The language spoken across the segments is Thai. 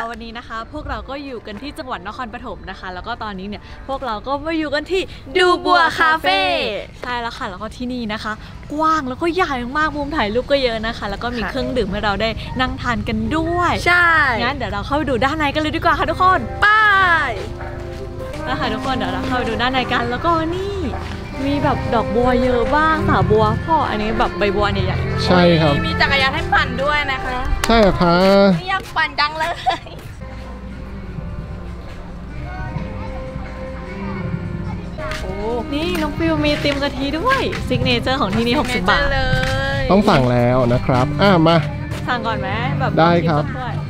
วันนี้นะคะพวกเราก็อยู่กันที่จังหวัดนครปฐมนะคะแล้วก็ตอนนี้เนี่ยพวกเราก็มาอยู่กันที่ดูบัวคาเฟ่ใช่แล้วค่ะแล้วก็ที่นี่นะคะกว้างแล้วก็ใหญ่มากมุมถ่ายรูปก็เยอะนะคะแล้วก็มีเครื่องดื่มให้เราได้นั่งทานกันด้วยใช่งั้นเดี๋ยวเราเข้าไปดูด้านในกันเลยดีกว่าค่ะทุกคนไปนะคะทุกคนเดี๋ยวเราเข้าไปดูด้านในกันแล้วก็นี่มีแบบดอกบัวเยอะบ้างสาบัวพ่ออันนี้แบบใบบัวใหญ่ๆใช่ครับมีจักรยานให้ปั่นด้วยนะคะใช่ค่ะอยากปั่นจังเลยโอ้นี่น้องฟิวมีติมกะทิด้วยซิกเนเจอร์ของที่นี่60 บาทเลยต้องสั่งแล้วนะครับมาสั่งก่อนไหมแบบได้ครับ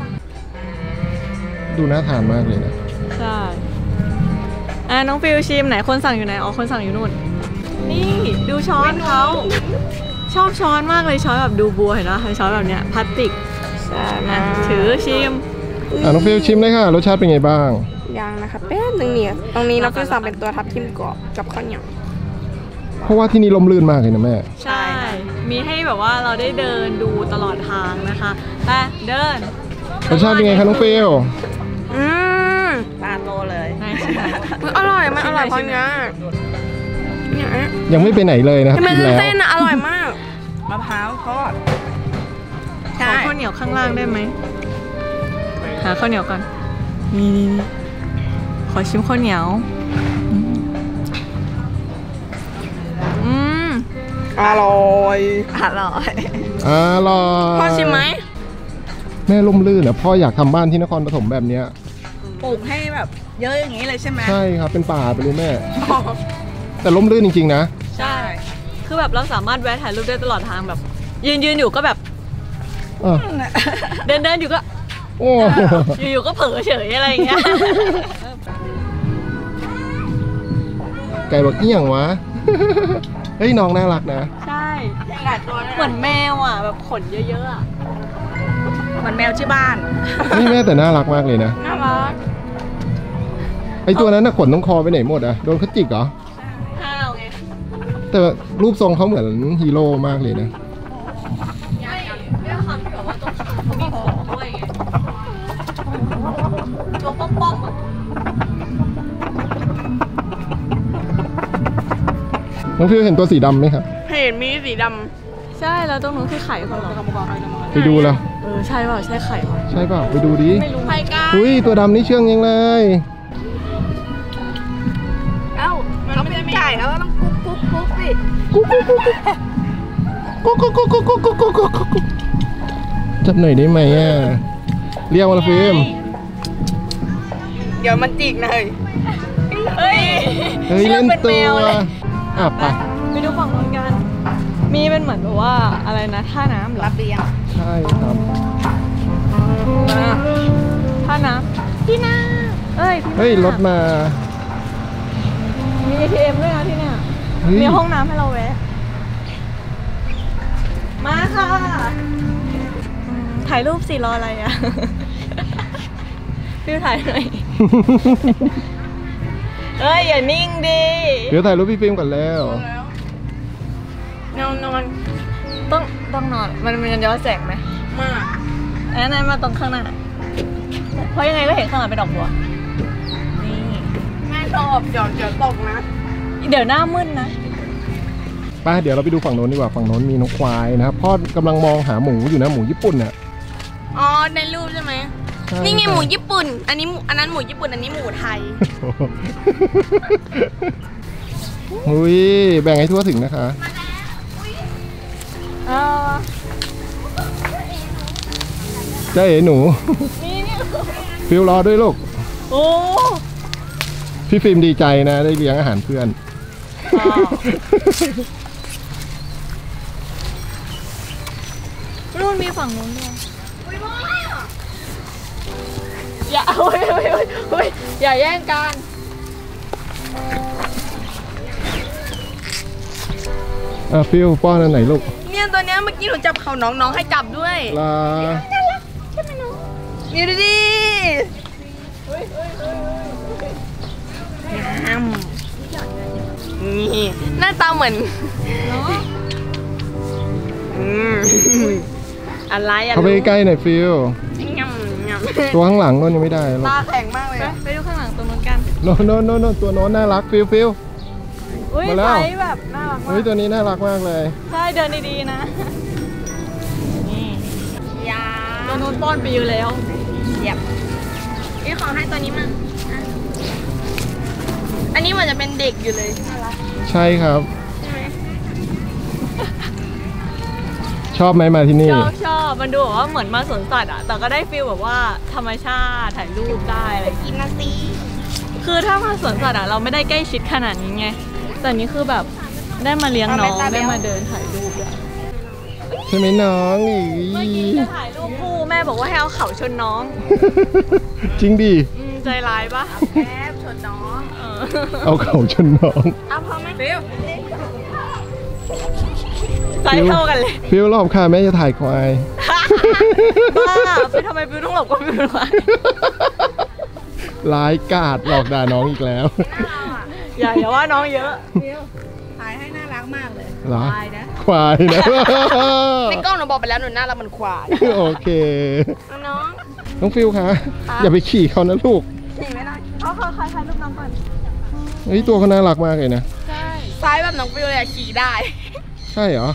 ดูน่าทานมากเลยนะใช่น้องฟิวชิมไหนคนสั่งอยู่ไหนอ๋อคนสั่งอยู่นู่นนี่ดูช้อนเขาชอบช้อนมากเลยช้อนแบบดูบัวเห็นไหมช้อนแบบเนี้ยพลาสติกถือชิมน้องฟิวชิมเลยค่ะรสชาติเป็นไงบ้างยังนะคะแป๊บนึงเนี่ยตรงนี้เราฟิวสั่งเป็นตัวทับทิมกรอบกับข้าวเหนียวเพราะว่าที่นี่ลมลื่นมากเลยนะแม่ใช่มีให้แบบว่าเราได้เดินดูตลอดทางนะคะไปเดินรสชาติเป็นไงคะน้องฟิวตาโตเลยอร่อยมันอร่อยเพราะเนี้ยยังไม่ไปไหนเลยนะครับมันเส้นอร่อยมากมะพร้าวทอดขอข้าวเหนียวข้างล่างได้ไหมหาข้าวเหนียวก่อนนี่ขอชิมข้าวเหนียวอร่อยพ่อชิมไหมแม่ล่มลื่นอ่ะพ่ออยากทำบ้านที่นครปฐมแบบเนี้ยปลูกให้แบบเยอะอย่างนี้เลยใช่ไหมใช่ครับเป็นป่าไปเลยแม่แต่ล่มลื่นจริงๆนะใช่คือแบบเราสามารถแวะถ่ายรูปได้ตลอดทางแบบยืนอยู่ก็แบบเดินอยู่ก็อยู่ก็เผลอเฉยอะไรอย่างเงี้ยไก่บอกเอี่ยงวะเฮ้ยน้องน่ารักนะใช่เหมือนแมวอ่ะแบบขนเยอะๆอ่ะเหมือนแมวที่บ้านนี่แม่แต่น่ารักมากเลยนะน่ารักไอตัวนั้นน่ะขนต้องคอไปไหนหมดอ่ะโดนเขาจิกเหรอข้าวไงแต่รูปทรงเขาเหมือนฮีโร่มากเลยนะด้วยความที่แบบว่าตรงขาเขามีขนด้วยไงตัวป้อมๆอ่ะน้องฟิวเห็นตัวสีดำไหมครับเห็นมีสีดำใช่แล้วตรงนู้นคือไข่เขาเหรอไปดูแล้วใช่เปล่าใช่ไข่ใช่เปล่าไปดูดิไม่รู้ไข่กันอุ้ยตัวดำนี่เชื่องยังเลยมันเป็นไก่แล้วต้องกุ๊กสิกุ๊กจับหน่อยได้ไหมอ่ะเรียกมาฟิล์มเดี๋ยวมันจิกหน่อยเฮ้ยเล่นตัวไปดูฝั่งนู้นกันมีเป็นเหมือนแบบว่าอะไรนะท่าน้ำรับเรียงใช่ครับท่าน้ำที่น่าเฮ้ยรถมามี ATM ด้วยนะที่เนี่ยมีห้องน้ำให้เราแวะมาค่ะถ่ายรูปสิรออะไรอ่ะพี่ถ่ายหน่อยอย่านิ่งดิเดี๋ยวถ่ายรูปพี่ฟิล์มก่อนแล้วนอนต้องนอนมันย้อนแสงไหมมากนั้นมาตรงข้างหน้าเพราะยังไงก็เห็นข้างหลังเป็นดอกบัวนี่แม่ชอบเดี๋ยวตกนะเดี๋ยวหน้ามึนนะไปเดี๋ยวเราไปดูฝั่งโน้นดีกว่าฝั่งโน้นมีนกควายนะครับพ่อกำลังมองหาหมูอยู่นะหมูญี่ปุ่นเนี่ยในรูปใช่ไหมนี่ไงหมูญี่ปุ่นอันนั้นหมูญี่ปุ่นอันนี้หมูไทยอุ้ยแบ่งให้ทั่วถึงนะคะเจ๊หนูฟิวรอด้วยลูกโอ้พี่ฟิล์มดีใจนะได้เลี้ยงอาหารเพื่อนรุ่นมีฝั่งนู้นด้วยอย่าแย่งกันฟิวป้อนอันไหนลูกเนี่ยตัวเนี้ยเมื่อกี้หนูจับเขาน้องให้จับด้วยลาน่ารักใช่ไหมน้องนี่ดูดินี่หน้าตาเหมือนอะไรเขาไปใกล้หน่อยฟิวตัวข้างหลังโน่นยังไม่ได้หรอกตาแข็งมากเลยไปดูข้างหลังตรงนู้นกันโน่นโน่นโน่นโน่นตัวโน้นน่ารักฟิวอุ้ยมาแล้วไซส์แบบน่ารักเฮ้มาย กตัวนี้น่ารักมากเลยใช่เดินดีๆนะนี่ยาตัวนู้นป้อนไปอยู่แล้วเหยียบนี่ขอให้ตัวนี้มั่งอ่ะอันนี้เหมือนจะเป็นเด็กอยู่เลยน่ารักใช่ครับใช่ไหมชอบไหมมาที่นี่ชอบมันดูแบบว่าเหมือนมาสวนสัตว์อะแต่ก็ได้ฟีลแบบว่าธรรมชาติถ่ายรูปได้อะไรอย่างเงี้ยกินนะสิคือถ้ามาสวนสัตว์อะเราไม่ได้ใกล้ชิดขนาดนี้ไงแต่นี้คือแบบได้มาเลี้ยงน้องได้มาเดินถ่ายรูปด้วยใช่ไหมน้องอีเมื่อกี้จะถ่ายรูปคู่แม่บอกว่าให้เอาเข่าชนน้องจริงดิใจร้ายปะแอบชนน้องเออเอาเข่าชนน้องเอาพอไหมฟิวใจเท่ากันเลยฟิวรอบค่ะแม่จะถ่ายควายบ้าไปทำไมฟิวต้องหลบก็ฟิวทำไมร้ายกาจหลอกด่าน้องอีกแล้วอย่าว่าน้องเยอะถ่ายให้น่ารักมากเลยเหรอตายนะควายนะในกล้องหนูบอกไปแล้วหนูน่ารักเหมือนควายโอเคน้องน้องฟิวคะอย่าไปขี่เขานะลูกขี่ไม่ได้เขาถ่ายรูปน้องก่อนเฮ้ยตัวเขาน่ารักมากเลยนะใช่ซ้ายแบบน้องฟิวเลยอะขี่ได้ใช่เหรอ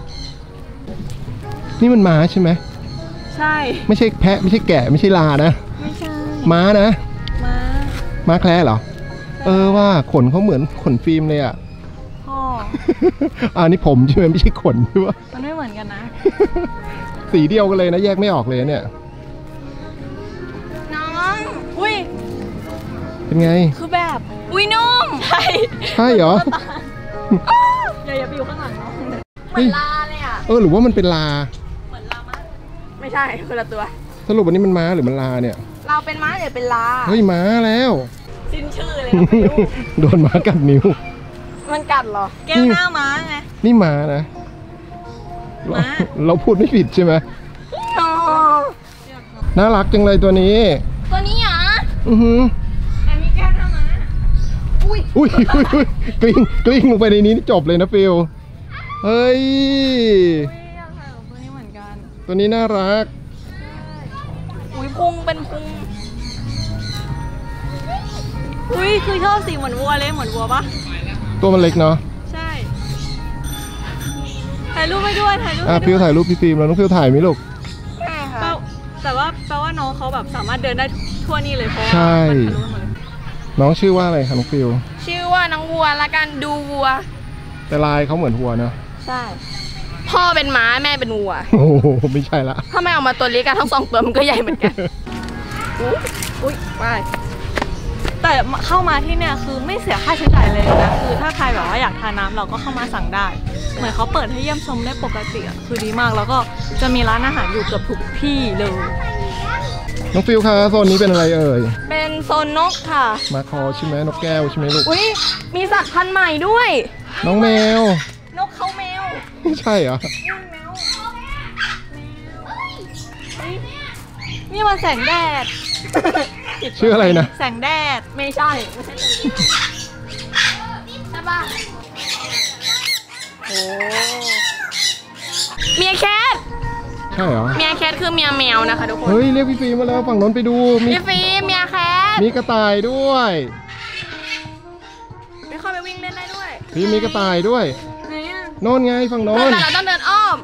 นี่มันม้าใช่ไหมใช่ไม่ใช่แพะไม่ใช่แกะไม่ใช่ลานะไม่ใช่ม้านะมาม้าแคระเหรอ เออว่าขนเขาเหมือนขนฟิล์มเลยอ่ะพ่ออันนี้ผมใช่ไหมไม่ใช่ขนใช่ปะมันไม่เหมือนกันนะสีเดียวกันเลยนะแยกไม่ออกเลยเนี่ยน้องอุ้ยเป็นไงคือแบบอุ้ยนุ่มใช่ใช่เหรออย่าไปอยู่ข้างหลังน้องเหมือนลาเลยอ่ะเออหรือว่ามันเป็นลาเหมือนลามะไม่ใช่คนละตัวสรุปวันนี้มันม้าหรือมันลาเนี่ยเราเป็นม้าหรือเป็นลาเฮ้ยม้าแล้วสิ้นชื่อเลยนะฟิวโดนม้ากัดนิ้วมันกัดเหรอแก้วหน้าม้าไงนี่ม้านะม้าเราพูดไม่ผิดใช่ไหมอ๋อน่ารักจังเลยตัวนี้ตัวนี้เหรออือหืออันนี้แก้วหน้าม้าอุ้ยอุ้ยกลิ้งลงไปในนี้นี่จบเลยนะฟิลเฮ้ยอุ้ยอยากถ่ายกับตัวนี้เหมือนกันตัวนี้น่ารักอุ้ยพุงเป็นพุงอุ้ยคือชอบสีเหมือนวัวเลยเหมือนวัวปะตัวมันเล็กเนาะใช่ถ่ายรูปไปด้วยถ่ายรูปอ่ะไปฟิด้ลวยถ่ายรูปพี่ฟิล์มแล้วน้องฟิลถ่ายไหมลูกใช่ค่ะแต่ว่าน้องเขาแบบสามารถเดินได้ทั่วนี่เลยเพราะว่าใช่มันทะลุหมดเลยน้องชื่อว่าอะไรคะน้องฟิลชื่อว่าน้องวัวละกันดูวัวแต่ลายเขาเหมือนวัวเนาะใช่ พ่อเป็นม้าแม่เป็นวัวโอ้โหไม่ใช่ละถ้าไม่เอามาตัวเล็กกันทั้งสองตัวมันก็ใหญ่เหมือนกันอุ้ยไปแต่เข้ามาที่เนี่ยคือไม่เสียค่าใช้จ่ายเลยนะคือถ้าใครแบบว่าอยากทานน้ำเราก็เข้ามาสั่งได้เหมือนเขาเปิดให้เยี่ยมชมได้ปกติอ่ะคือดีมากแล้วก็จะมีร้านอาหารอยู่เกือบทุกที่เลยน้องฟิลคะโซนนี้เป็นอะไรเอ่ยเป็นโซนนกค่ะมาคอใช่ไหมนกแก้วใช่ไหมลูกอุ้ยมีสัตว์พันธุ์ใหม่ด้วยน้องแมวนกเขาแมวใช่เหรอนี่มันแสงแดดชื่ออะไรนะแสงแดดไม่ใช่ไม่ใช่ตัวนี้ใช่ปะโอ้เมียแคทใช่เหรอเมียแคทคือเมียแมวนะคะทุกคนเฮ้ยเรียกพี่ฟิล์มมาแล้วฝั่งโน้นไปดูมีพี่ฟิล์มเมียแคทมีกระต่ายด้วยไม่เข้าไปวิ่งเล่นได้ด้วยพี่มีกระต่ายด้วยไหนอ่ะโน่นไงฝั่งโน้แต่นเราต้องเดินอ้อม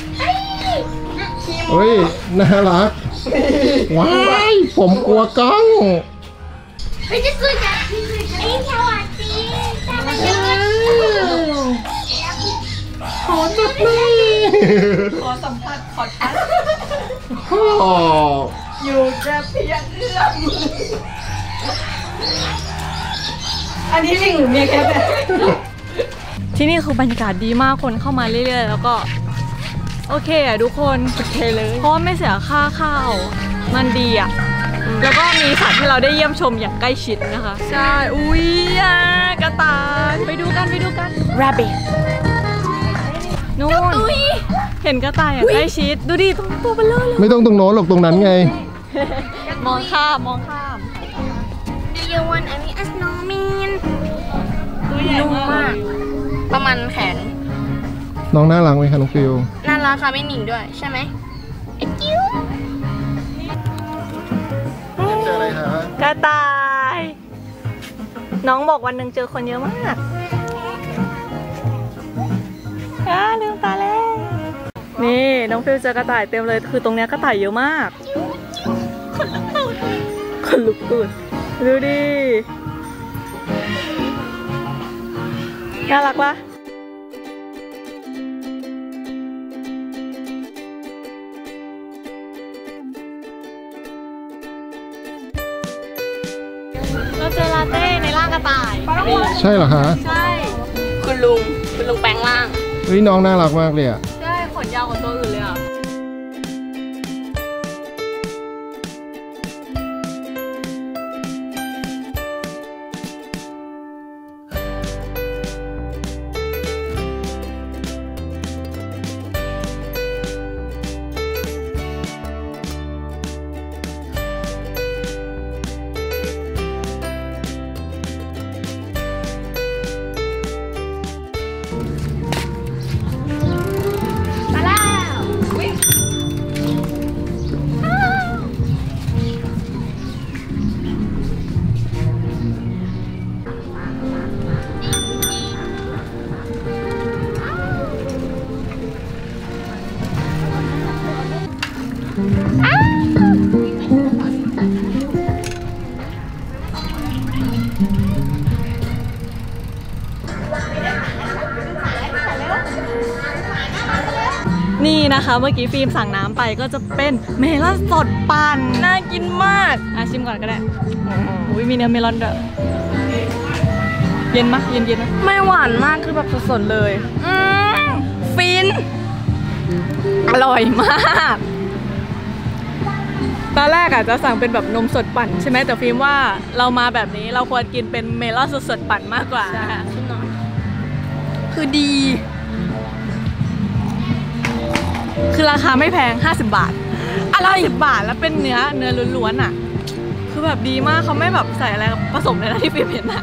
เฮ้ยน่ารักว้ายผมกลัวกล้องเฮ้ยจะคุยกับพี่ไอ้สวัสดีสวัสดีขอจับเลยขอสัมผัสขอทัชอ๋ออยู่แค่เพียงเอื้อมอันนี้ลิงหรือเมียแคทเนี่ยที่นี่คือบรรยากาศดีมากคนเข้ามาเรื่อยๆแล้วก็โอเคอ่ะทุกคนโอเคเลยเพราะว่าไม่เสียค่าเข้ามันดีอ่ะแล้วก็มีสัตว์ให้เราได้เยี่ยมชมอย่างใกล้ชิดนะคะ ใช่อุ้ยอ่ะกระต่ายไปดูกัน rabbit นู่นเห็นกระต่ายอย่างใกล้ชิดดูดิตัวเบลอเลยไม่ต้องตรงโน้นหรอกตรงนั้นไงมองข้าม Do you want any snowman ตัวใหญ่นุ่มมาก ประมาณแขนน้องน่ารักไหมคะน้องฟิลน่ารักค่ะไม่หนิงด้วยใช่ไหมระต่ายน้องบอกวันหนึ่งเจอคนเยอะมากลืมตาแล้วนี่น้องฟิวเจอกระต่ายเต็มเลยคือตรงเนี้ยกระต่ายเยอะมากคนลุกตูดดูดิน่ารักปะเราเจอลาเต้ในร่างกระต่ายใช่เหรอคะใช่คุณลุงแปลงร่างเฮ้ยน้องน่ารักมากเลยอ่ะใช่ขนยาวกว่าตัวอื่นเลยอ่ะนี่นะคะเมื่อกี้ฟิล์มสั่งน้ำไปก็จะเป็นเมลอนสดปั่นน่ากินมากชิมก่อนก็ได้อุ้ยมีเนื้อเมลอนด้วยเย็นมะเย็นนะไม่หวานมากคือแบบสดๆเลยฟินอร่อยมากตอนแรกจะสั่งเป็นแบบนมสดปั่นใช่ไหมแต่ฟิล์มว่าเรามาแบบนี้เราควรกินเป็นเมลอนสดๆปั่นมากกว่าคือดีคือราคาไม่แพง50 บาทอะไร10 บาทแล้วเป็นเนื้อล้วนๆอ่ะคือแบบดีมากเขาไม่แบบใส่อะไรผสมเลยนะที่ฟิล์มเห็นอ่ะ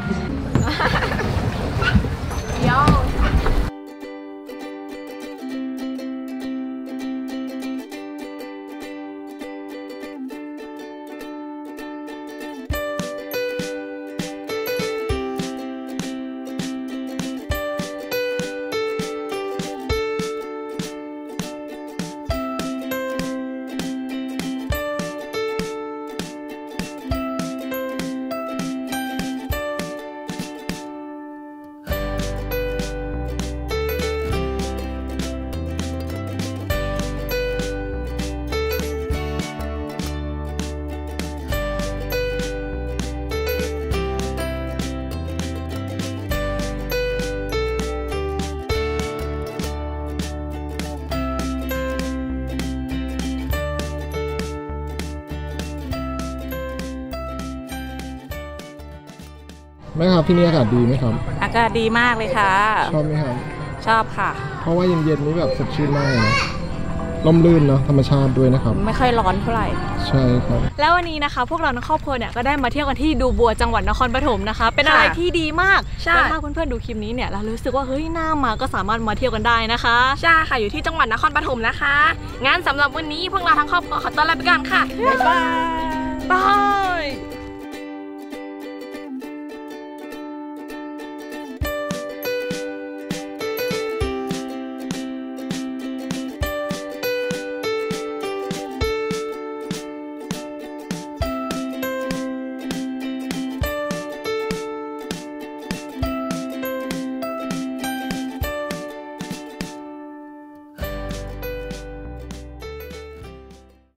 แม่ครับที่นี่อากาศดีไหมครับอากาศดีมากเลยค่ะชอบไหมครับชอบค่ะเพราะว่าเย็นๆนี้แบบสดชื่นมากเลยนะร่มรื่นเนาะธรรมชาติด้วยนะครับไม่ค่อยร้อนเท่าไหร่ใช่ครับแล้ววันนี้นะคะพวกเราในครอบครัวเนี่ยก็ได้มาเที่ยวกันที่ดูบัวจังหวัดนครปฐมนะคะเป็นอะไรที่ดีมากแล้วถ้าเพื่อนๆดูคลิปนี้เนี่ยเรารู้สึกว่าเฮ้ยน่ามาก็สามารถมาเที่ยวกันได้นะคะใช่ค่ะอยู่ที่จังหวัดนครปฐมนะคะงั้นสำหรับวันนี้พวกเราทั้งครอบครัวขอต้อนรับไปก่อนค่ะบ๊ายบาย